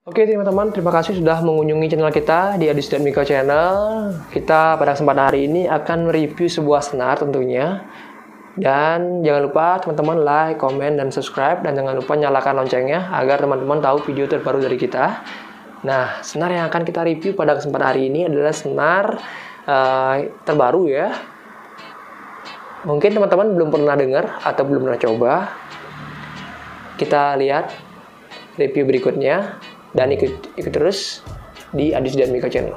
Oke teman-teman, terima kasih sudah mengunjungi channel kita di Adis dan Miko Channel. Kita pada kesempatan hari ini akan review sebuah senar tentunya. Dan jangan lupa teman-teman like, komen, dan subscribe. Dan jangan lupa nyalakan loncengnya agar teman-teman tahu video terbaru dari kita. Nah, senar yang akan kita review pada kesempatan hari ini adalah senar terbaru ya. Mungkin teman-teman belum pernah dengar atau belum pernah coba. Kita lihat review berikutnya. Dan ikut terus di Adis dan Miko Channel.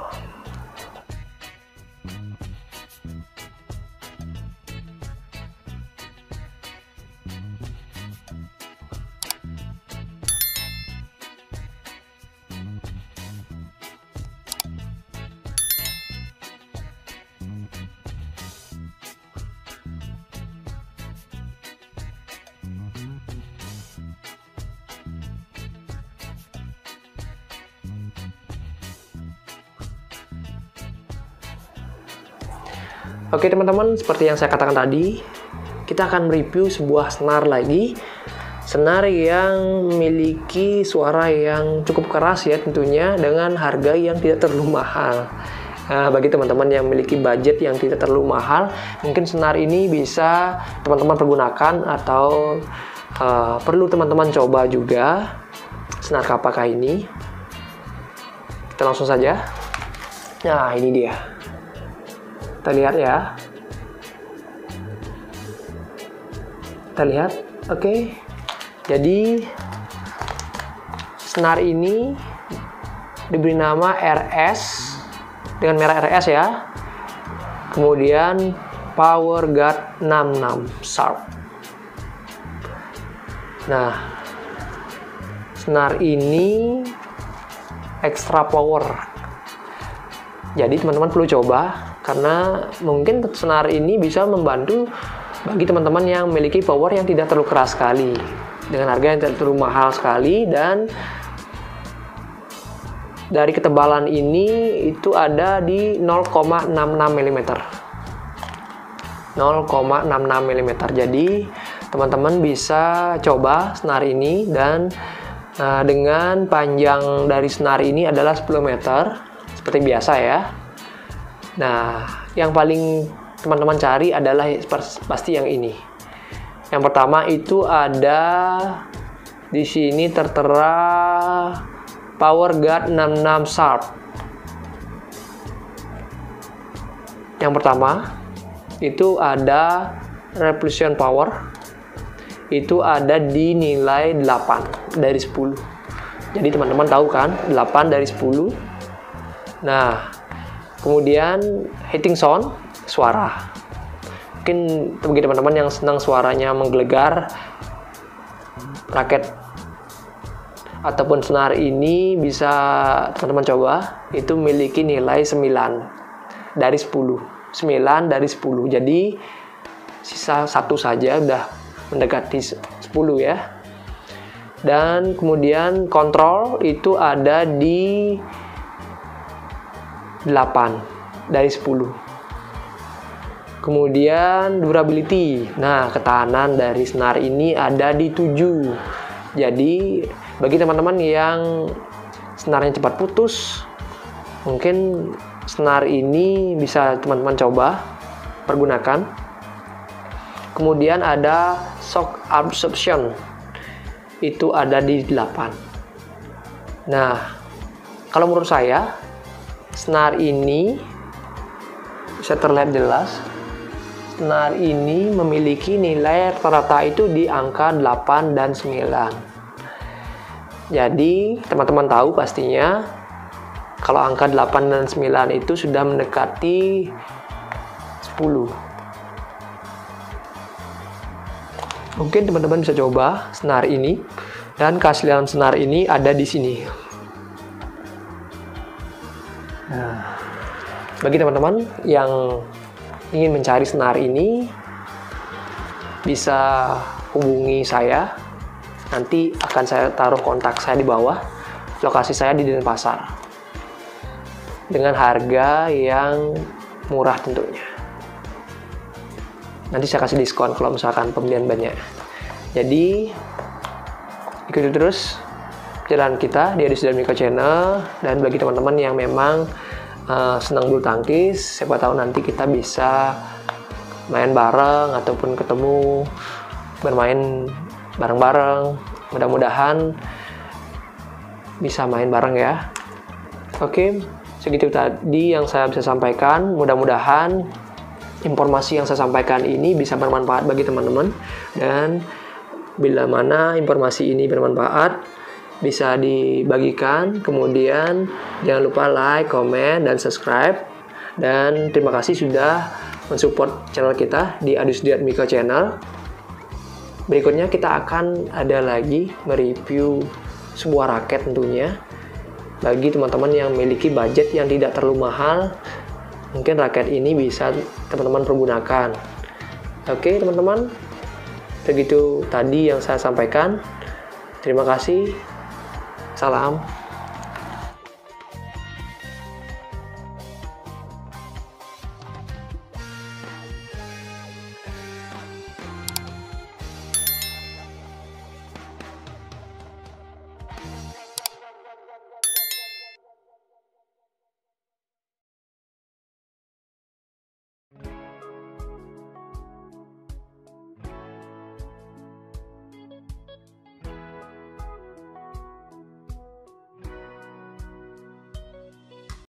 Oke teman-teman, seperti yang saya katakan tadi, kita akan mereview sebuah senar lagi. Senar yang memiliki suara yang cukup keras ya tentunya, dengan harga yang tidak terlalu mahal. Nah, bagi teman-teman yang memiliki budget yang tidak terlalu mahal, mungkin senar ini bisa teman-teman pergunakan atau perlu teman-teman coba juga. Senar apakah ini? Kita langsung saja. Nah, ini dia. Kita lihat ya. Kita lihat. Oke. Jadi senar ini diberi nama RS dengan merek RS ya. Kemudian Power Guard 66 Sharp. Nah, senar ini extra power. Jadi teman-teman perlu coba, karena mungkin senar ini bisa membantu bagi teman-teman yang memiliki power yang tidak terlalu keras sekali, dengan harga yang tidak terlalu mahal sekali. Dan dari ketebalan ini itu ada di 0,66 mm. 0,66 mm. Jadi teman-teman bisa coba senar ini. Dan dengan panjang dari senar ini adalah 10 meter seperti biasa ya. Nah, yang paling teman-teman cari adalah pasti yang ini. Yang pertama itu ada di sini tertera Power Guard 66 Sharp. Yang pertama itu ada Revolution Power. Itu ada di nilai 8 dari 10. Jadi teman-teman tahu kan, 8 dari 10. Nah, kemudian heating sound, suara. Mungkin bagi teman-teman yang senang suaranya menggelegar, raket ataupun senar ini bisa teman-teman coba. Itu memiliki nilai 9 dari 10. 9 dari 10. Jadi sisa satu saja udah mendekati 10 ya. Dan kemudian kontrol itu ada di 8 dari 10. Kemudian durability. Nah, ketahanan dari senar ini ada di 7. Jadi bagi teman-teman yang senarnya cepat putus, mungkin senar ini bisa teman-teman coba pergunakan. Kemudian ada shock absorption. Itu ada di 8. Nah, kalau menurut saya senar ini bisa terlihat jelas. Senar ini memiliki nilai rata-rata itu di angka 8 dan 9. Jadi teman-teman tahu pastinya kalau angka 8 dan 9 itu sudah mendekati 10. Mungkin teman-teman bisa coba senar ini. Dan keaslian senar ini ada di sini. Nah, bagi teman-teman yang ingin mencari senar ini, bisa hubungi saya. Nanti akan saya taruh kontak saya di bawah. Lokasi saya di Denpasar. Dengan harga yang murah tentunya. Nanti saya kasih diskon kalau misalkan pembelian banyak. Jadi ikuti terus channel kita di Adis dan Miko Channel. Dan bagi teman-teman yang memang senang bulu tangkis, siapa tahu nanti kita bisa main bareng ataupun ketemu bermain bareng-bareng. Mudah-mudahan bisa main bareng ya. Oke, segitu tadi yang saya bisa sampaikan. Mudah-mudahan informasi yang saya sampaikan ini bisa bermanfaat bagi teman-teman, dan bila mana informasi ini bermanfaat bisa dibagikan. Kemudian jangan lupa like, comment, dan subscribe. Dan terima kasih sudah mensupport channel kita di Adis dan Miko Channel. Berikutnya kita akan ada lagi mereview sebuah raket tentunya. Bagi teman-teman yang memiliki budget yang tidak terlalu mahal, mungkin raket ini bisa teman-teman pergunakan. Oke teman-teman, begitu tadi yang saya sampaikan. Terima kasih. Salam.